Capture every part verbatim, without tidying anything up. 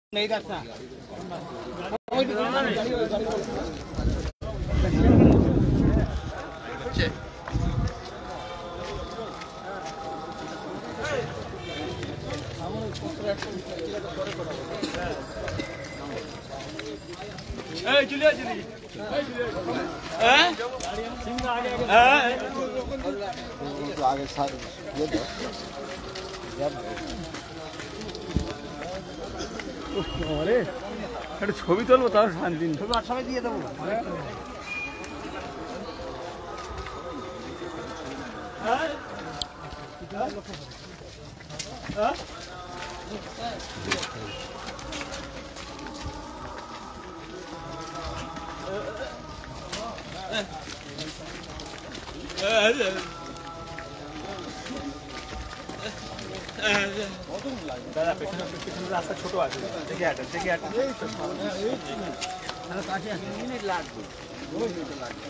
नहीं रखना ए जुलिया जुली हैं सिंह आगे आगे तो आगे साथ ये दो अरे একটা ছবি তুলবো তার শান্তি ছবি আর সময় দিয়ে দেবো হ্যাঁ হ্যাঁ দাদা পেছনে পেছনে রাস্তা ছোট আছে দেখে হাঁটেন দেখে হাঁটেন এই তো আর কাছে আছে মিনিট লাগবে দুই মিনিট লাগবে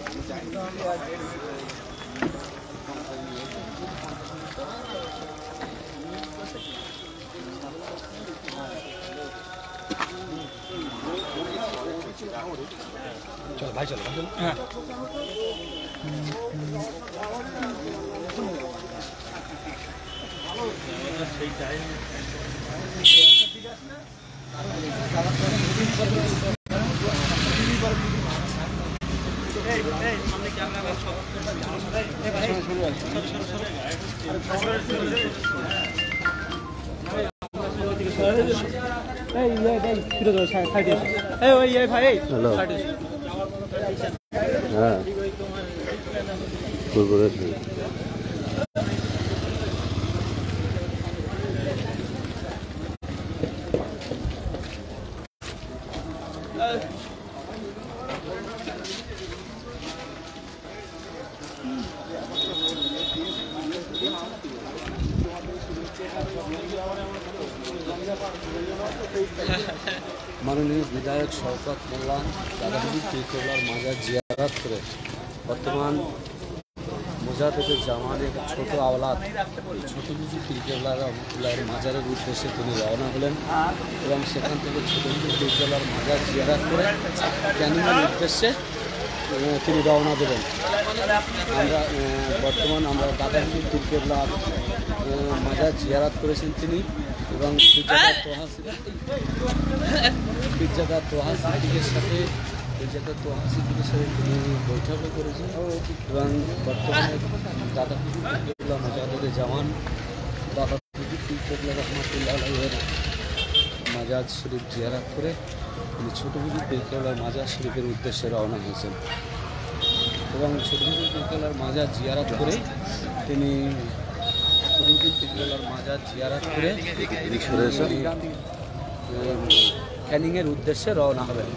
চল ভাই চল হ্যাঁ সেই টাইম সামনে ক্যামেরা माननीय विधायक शौकत मोल्ला दादाजी पीर केबलार माजार जियारत करे बर्तमान मुजाहिदे जमाने एक छोटो आवलाद छोटो बुजु पीर केबलार माजारेर उद्देश्ये तिनि रওনা हलेन এবং সেখান থেকে ছোট বুজু পীর কেবলার মাজার জিয়ারত করে ক্যানিংয়ের উদ্দেশ্যে তিনি রওনা দেবেন। আমরা বর্তমান আমরা দাদাজি পীর কেবলার মাজার জিয়ারত করেছেন তিনি এবং পিরজাদা তোহা সিদ্দিকের সাথে পিরজাদা তোহা সিদ্দিকের সাথে তিনি বৈঠকও করেছেন এবং বর্তমানে দাদাজি পীর কেবলা মুজাহিদে জামান দাদাজি পীর কেবলা রহমাতুল্লাহ আলাইহির মাজার শরীফ জিয়ারত করে তিনি ছোট বুজু পীর কেবলার মাজার শরীফের উদ্দেশ্যে রওনা হয়েছেন এবং ছোট বুজু পীর কেবলার মাজার জিয়ারত করে তিনি মাজার জিয়ারত করে ক্যানিংয়ের উদ্দেশ্যে রওনা হবেন।